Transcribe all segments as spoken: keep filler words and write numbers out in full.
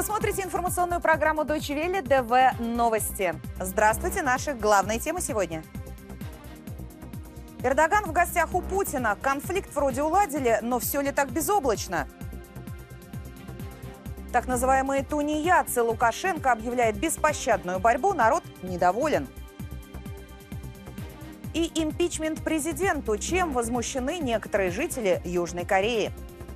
смотрите информационную программу Deutsche Welle ДВ Новости. Здравствуйте, наши главные темы сегодня. Эрдоган в гостях у Путина. Конфликт вроде уладили, но все ли так безоблачно? Так называемые тунеядцы. Лукашенко объявляет беспощадную борьбу, народ недоволен. И импичмент президенту. Чем возмущены некоторые жители Южной Кореи?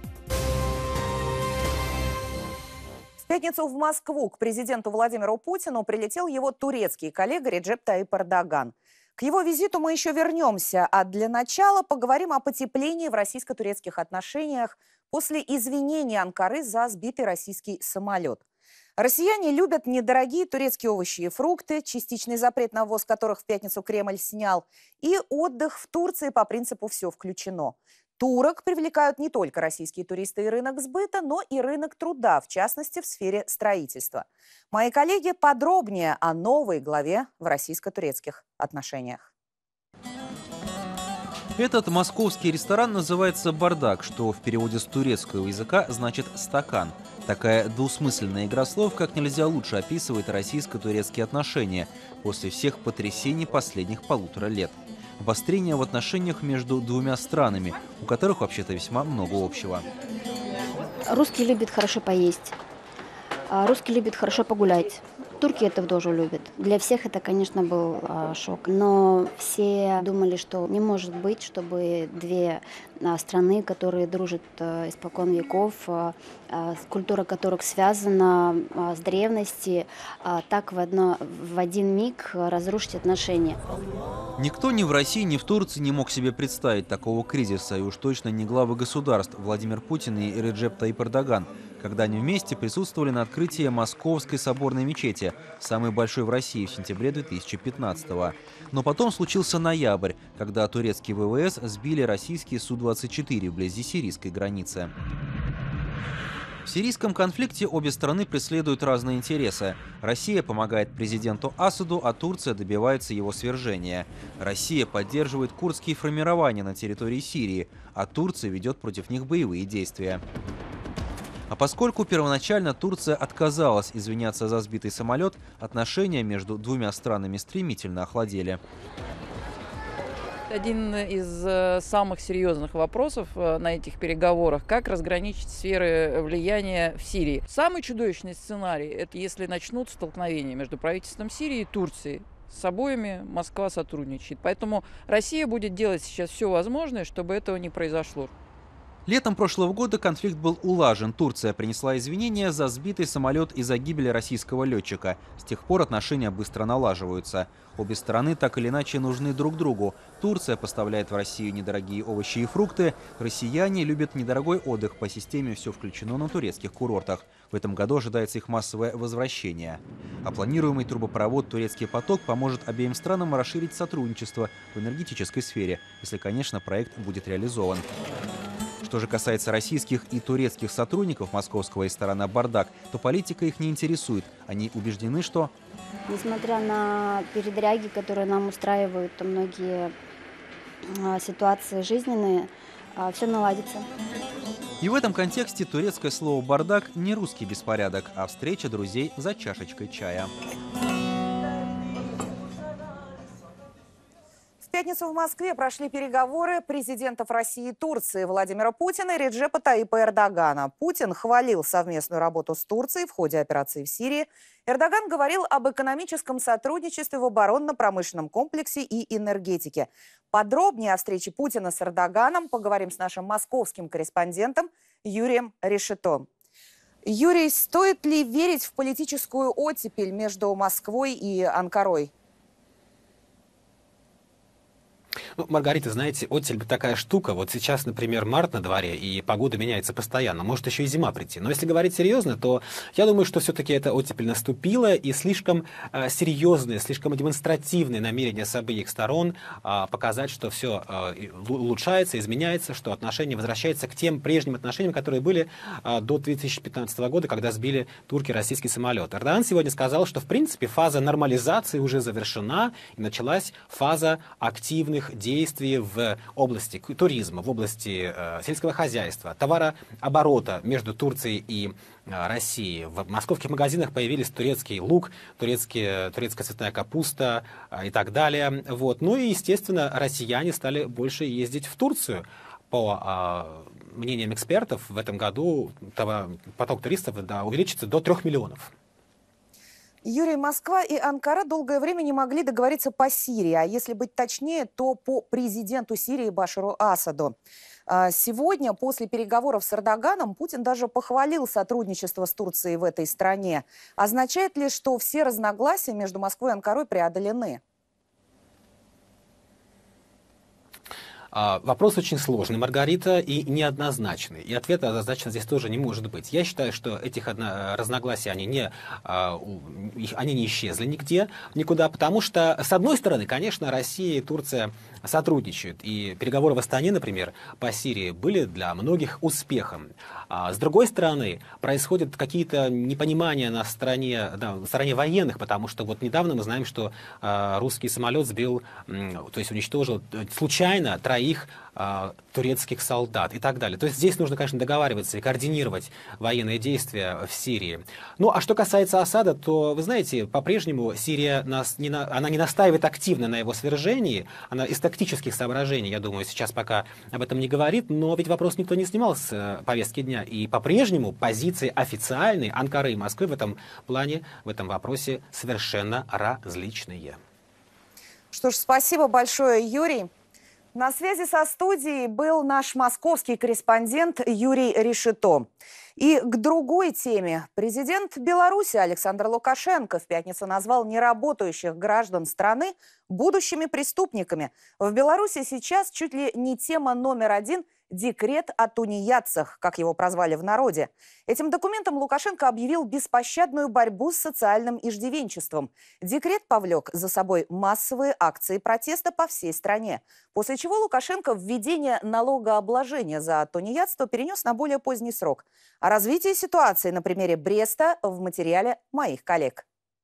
В пятницу в Москву к президенту Владимиру Путину прилетел его турецкий коллега Реджеп Таyyip Эрдоган. К его визиту мы еще вернемся, а для начала поговорим о потеплении в российско-турецких отношениях после извинения Анкары за сбитый российский самолет. Россияне любят недорогие турецкие овощи и фрукты, частичный запрет на ввоз которых в пятницу Кремль снял, и отдых в Турции по принципу «все включено». Турок привлекают не только российские туристы и рынок сбыта, но и рынок труда, в частности, в сфере строительства. Мои коллеги подробнее о новой главе в российско-турецких отношениях. Этот московский ресторан называется «Бардак», что в переводе с турецкого языка значит «стакан». Такая двусмысленная игра слов как нельзя лучше описывает российско-турецкие отношения после всех потрясений последних полутора лет. Обострение в отношениях между двумя странами, у которых вообще-то весьма много общего. Русский любит хорошо поесть, русский любит хорошо погулять. Турки это тоже любят. Для всех это, конечно, был а, шок. Но все думали, что не может быть, чтобы две а, страны, которые дружат а, испокон веков, а, а, культура которых связана а, с древности, а, так в, одно, в один миг разрушить отношения. Никто ни в России, ни в Турции не мог себе представить такого кризиса, и уж точно не главы государств Владимир Путин и Реджеп Таyyip Эрдоган, когда они вместе присутствовали на открытии Московской соборной мечети, самой большой в России, в сентябре две тысячи пятнадцатого. Но потом случился ноябрь, когда турецкие ВВС сбили российские Су двадцать четыре вблизи сирийской границы. В сирийском конфликте обе страны преследуют разные интересы. Россия помогает президенту Асаду, а Турция добивается его свержения. Россия поддерживает курдские формирования на территории Сирии, а Турция ведет против них боевые действия. А поскольку первоначально Турция отказалась извиняться за сбитый самолет, отношения между двумя странами стремительно охладели. Один из самых серьезных вопросов на этих переговорах – как разграничить сферы влияния в Сирии. Самый чудовищный сценарий – это если начнут столкновения между правительством Сирии и Турцией. С обоими Москва сотрудничает. Поэтому Россия будет делать сейчас все возможное, чтобы этого не произошло. Летом прошлого года конфликт был улажен. Турция принесла извинения за сбитый самолет и за гибель российского летчика. С тех пор отношения быстро налаживаются. Обе стороны так или иначе нужны друг другу. Турция поставляет в Россию недорогие овощи и фрукты. Россияне любят недорогой отдых по системе «все включено» на турецких курортах. В этом году ожидается их массовое возвращение. А планируемый трубопровод «Турецкий поток» поможет обеим странам расширить сотрудничество в энергетической сфере, если, конечно, проект будет реализован. Что же касается российских и турецких сотрудников московского ресторана «Бардак», то политика их не интересует. Они убеждены, что... Несмотря на передряги, которые нам устраивают многие ситуации жизненные, все наладится. И в этом контексте турецкое слово «бардак» не русский беспорядок, а встреча друзей за чашечкой чая. В пятницу в Москве прошли переговоры президентов России и Турции Владимира Путина и Реджепа Таyyипа Эрдогана. Путин хвалил совместную работу с Турцией в ходе операции в Сирии. Эрдоган говорил об экономическом сотрудничестве в оборонно-промышленном комплексе и энергетике. Подробнее о встрече Путина с Эрдоганом поговорим с нашим московским корреспондентом Юрием Решето. Юрий, стоит ли верить в политическую оттепель между Москвой и Анкарой? Ну, Маргарита, знаете, оттепель такая штука. Вот сейчас, например, март на дворе, и погода меняется постоянно. Может еще и зима прийти. Но если говорить серьезно, то я думаю, что все-таки эта оттепель наступила, и слишком э, серьезные, слишком демонстративные намерения с обеих сторон э, показать, что все э, улучшается, изменяется, что отношения возвращаются к тем прежним отношениям, которые были э, до две тысячи пятнадцатого года, когда сбили турки российский самолет. Эрдоган сегодня сказал, что, в принципе, фаза нормализации уже завершена, и началась фаза активных действий взаимодействии в области туризма, в области э, сельского хозяйства, товарооборота между Турцией и э, Россией. В московских магазинах появились турецкий лук, турецкие, турецкая цветная капуста э, и так далее. Вот. Ну и, естественно, россияне стали больше ездить в Турцию. По э, мнениям экспертов, в этом году поток туристов да, увеличится до трех миллионов. Юрий, Москва и Анкара долгое время не могли договориться по Сирии, а если быть точнее, то по президенту Сирии Башару Асаду. Сегодня, после переговоров с Эрдоганом, Путин даже похвалил сотрудничество с Турцией в этой стране. Означает ли, что все разногласия между Москвой и Анкарой преодолены? Вопрос очень сложный, Маргарита, и неоднозначный. И ответа однозначно здесь тоже не может быть. Я считаю, что этих одно... разногласий, они не, они не исчезли нигде, никуда, потому что, с одной стороны, конечно, Россия и Турция сотрудничают. И переговоры в Астане, например, по Сирии были для многих успехом. А с другой стороны, происходят какие-то непонимания на стороне, да, на стороне военных, потому что вот недавно мы знаем, что э, русский самолет сбил, э, то есть уничтожил случайно троих э, турецких солдат и так далее. То есть здесь нужно, конечно, договариваться и координировать военные действия в Сирии. Ну, а что касается Асада, то, вы знаете, по-прежнему Сирия нас не на, она не настаивает активно на его свержении, она из тактических соображений, я думаю, сейчас пока об этом не говорит, но ведь вопрос никто не снимал с э, повестки дня. И по-прежнему позиции официальные Анкары и Москвы в этом плане, в этом вопросе совершенно различные. Что ж, спасибо большое, Юрий. На связи со студией был наш московский корреспондент Юрий Решето. И к другой теме. Президент Беларуси Александр Лукашенко в пятницу назвал неработающих граждан страны будущими преступниками. В Беларуси сейчас чуть ли не тема номер один – декрет о тунеядцах, как его прозвали в народе. Этим документом Лукашенко объявил беспощадную борьбу с социальным иждивенчеством. Декрет повлек за собой массовые акции протеста по всей стране. После чего Лукашенко введение налогообложения за тунеядство перенес на более поздний срок. О развитии ситуации на примере Бреста в материале моих коллег.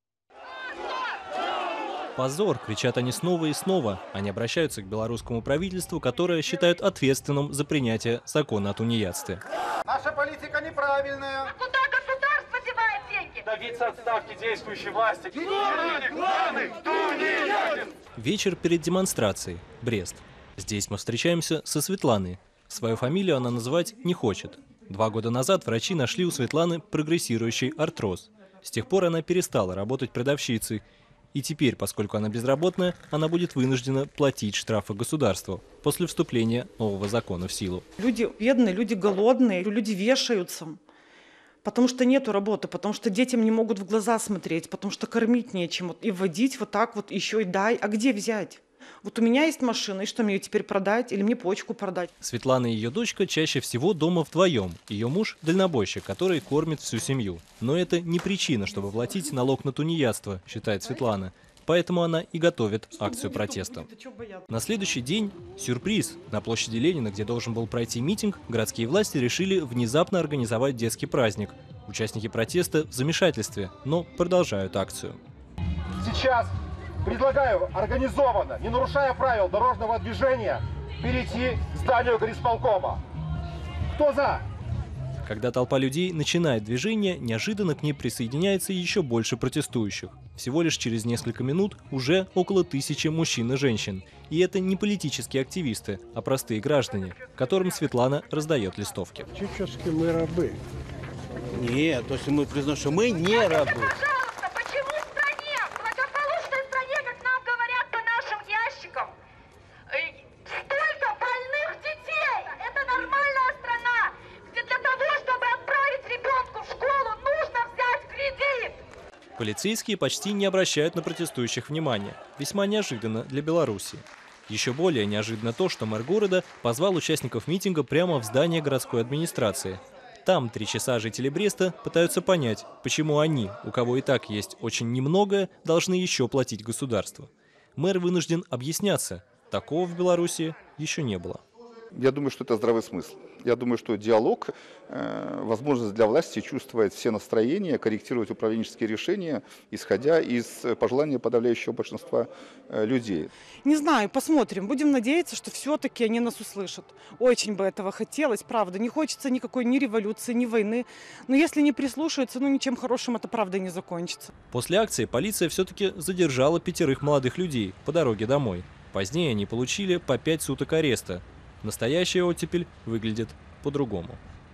«Позор!» – кричат они снова и снова. Они обращаются к белорусскому правительству, которое считают ответственным за принятие закона о тунеядстве. Наша политика неправильная. А куда государство девает деньги? Добиться отставки действующей власти. Главный, главный, тунеядин! Вечер перед демонстрацией. Брест. Здесь мы встречаемся со Светланой. Свою фамилию она называть не хочет. Два года назад врачи нашли у Светланы прогрессирующий артроз. С тех пор она перестала работать продавщицей. И теперь, поскольку она безработная, она будет вынуждена платить штрафы государству после вступления нового закона в силу. Люди бедные, люди голодные, люди вешаются, потому что нету работы, потому что детям не могут в глаза смотреть, потому что кормить нечем. И водить вот так вот еще и дай. А где взять? Вот у меня есть машина, и что, мне ее теперь продать или мне почку продать? Светлана и ее дочка чаще всего дома вдвоем. Ее муж – дальнобойщик, который кормит всю семью. Но это не причина, чтобы платить налог на тунеядство, считает Светлана. Поэтому она и готовит акцию протеста. На следующий день – сюрприз. На площади Ленина, где должен был пройти митинг, городские власти решили внезапно организовать детский праздник. Участники протеста в замешательстве, но продолжают акцию. Сейчас предлагаю организованно, не нарушая правил дорожного движения, перейти к зданию горисполкома. Кто за? Когда толпа людей начинает движение, неожиданно к ней присоединяется еще больше протестующих. Всего лишь через несколько минут уже около тысячи мужчин и женщин. И это не политические активисты, а простые граждане, которым Светлана раздает листовки. Чечевские мы рабы. Нет, то есть мы признаем, что мы не рабы. Пожалуйста, почему в стране, в благополучной стране, как нам говорят по нашим ящикам, э, столько больных детей? Это нормальная страна, где для того, чтобы отправить ребенку в школу, нужно взять кредит. Полицейские почти не обращают на протестующих внимания. Весьма неожиданно для Беларуси. Еще более неожиданно то, что мэр города позвал участников митинга прямо в здание городской администрации. Там три часа жители Бреста пытаются понять, почему они, у кого и так есть очень немногое, должны еще платить государству. Мэр вынужден объясняться. Такого в Беларуси еще не было. Я думаю, что это здравый смысл. Я думаю, что диалог, э, возможность для власти чувствовать все настроения, корректировать управленческие решения, исходя из пожелания подавляющего большинства э, людей. Не знаю, посмотрим. Будем надеяться, что все-таки они нас услышат. Очень бы этого хотелось, правда. Не хочется никакой ни революции, ни войны. Но если не прислушаются, ну ничем хорошим это правда не закончится. После акции полиция все-таки задержала пятерых молодых людей по дороге домой. Позднее они получили по пять суток ареста. Настоящая оттепель выглядит по-другому.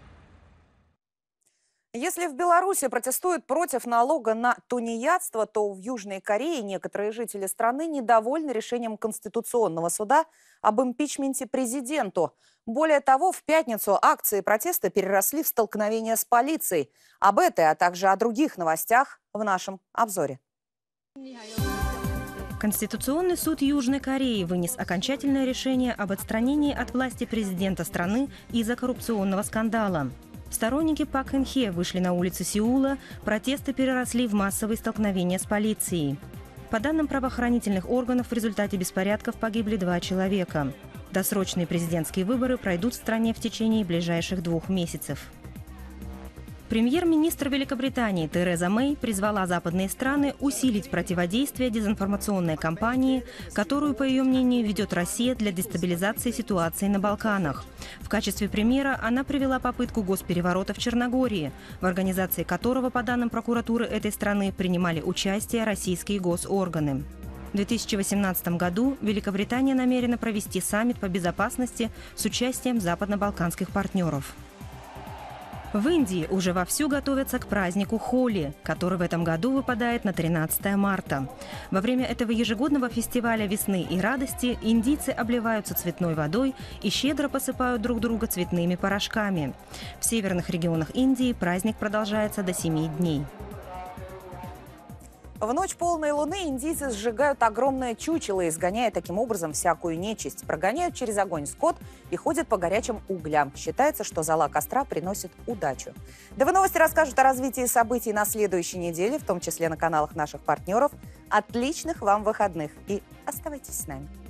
Если в Беларуси протестуют против налога на тунеядство, то в Южной Корее некоторые жители страны недовольны решением Конституционного суда об импичменте президенту. Более того, в пятницу акции протеста переросли в столкновения с полицией. Об этой, а также о других новостях в нашем обзоре. Конституционный суд Южной Кореи вынес окончательное решение об отстранении от власти президента страны из-за коррупционного скандала. Сторонники Пак Кын Хе вышли на улицы Сеула, протесты переросли в массовые столкновения с полицией. По данным правоохранительных органов, в результате беспорядков погибли два человека. Досрочные президентские выборы пройдут в стране в течение ближайших двух месяцев. Премьер-министр Великобритании Тереза Мэй призвала западные страны усилить противодействие дезинформационной кампании, которую, по ее мнению, ведет Россия для дестабилизации ситуации на Балканах. В качестве примера она привела попытку госпереворота в Черногории, в организации которого, по данным прокуратуры этой страны, принимали участие российские госорганы. В две тысячи восемнадцатом году Великобритания намерена провести саммит по безопасности с участием западно-балканских партнеров. В Индии уже вовсю готовятся к празднику Холи, который в этом году выпадает на тринадцатое марта. Во время этого ежегодного фестиваля весны и радости индийцы обливаются цветной водой и щедро посыпают друг друга цветными порошками. В северных регионах Индии праздник продолжается до семи дней. В ночь полной луны индийцы сжигают огромное чучело, изгоняя таким образом всякую нечисть. Прогоняют через огонь скот и ходят по горячим углям. Считается, что зола костра приносит удачу. ДВ Новости расскажут о развитии событий на следующей неделе, в том числе на каналах наших партнеров. Отличных вам выходных и оставайтесь с нами.